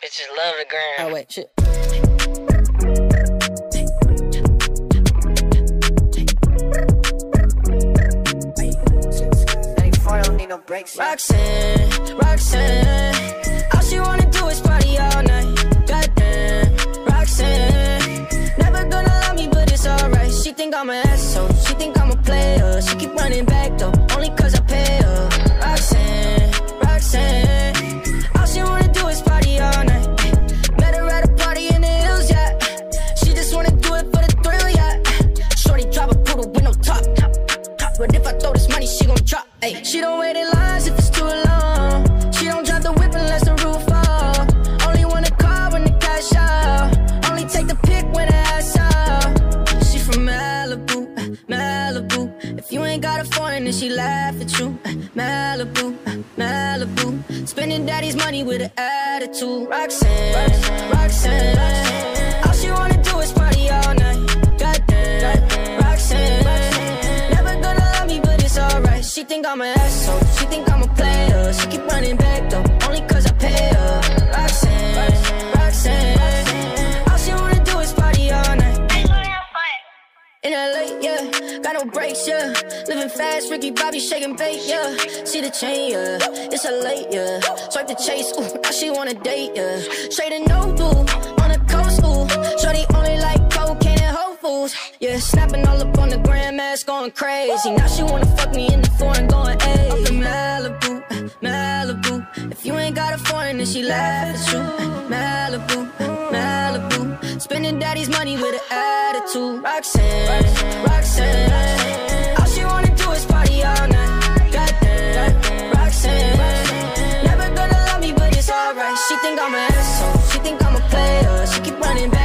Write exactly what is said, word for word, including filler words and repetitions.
Bitches love the gram. Oh, wait, shit. Roxanne, Roxanne, all she wanna do is party all night. Goddamn, Roxanne, never gonna love me, but it's alright. She think I'm an asshole, she think I'm a player. She keep running back though, only cause I pay her. Roxanne, Roxanne, all she wanna do is party all night. Met her at a party in the hills, yeah. She just wanna do it for the thrill, yeah. Shorty drive a poodle with no top, but if I throw this money, she gon' drop. Ay. She don't wait in lines if it's too long. She don't drive the whip unless the roof fall. Only want a car when the cash out. Only take the pic when the ass out. She from Malibu, Malibu. If you ain't got a foreign, then she laugh at you. Malibu, Malibu. Spending daddy's money with an attitude. Roxanne, Roxanne, Roxanne. All she wanna do is party all night. Goddamn, Roxanne. Never gonna love me, but it's alright. She think I'm an asshole, she think I'm a player. She keep running back though, only cause I pay her. Roxanne, Roxanne, Roxanne. All she wanna do is party all night. In L A, yeah, got no brakes, yeah. Living fast, Ricky Bobby shaking bait, yeah. See the chain, yeah, it's a late, yeah. Swipe the chase, ooh, now she wanna date, yeah. Straight and no boo, on the coast, ooh. Shorty only like cocaine and Whole Foods, yeah. Snapping all up on the grandmas, going crazy. Now she wanna fuck me in the foreign, going ayy. Up in Malibu, Malibu. If you ain't got a foreign, then she laugh at you. Malibu, Malibu. Spending daddy's money with an attitude. Roxanne, Roxanne, all she wanna do is party all night. Goddamn, Roxanne, never gonna love me, but it's alright. She think I'm an asshole, she think I'm a player. She keep running back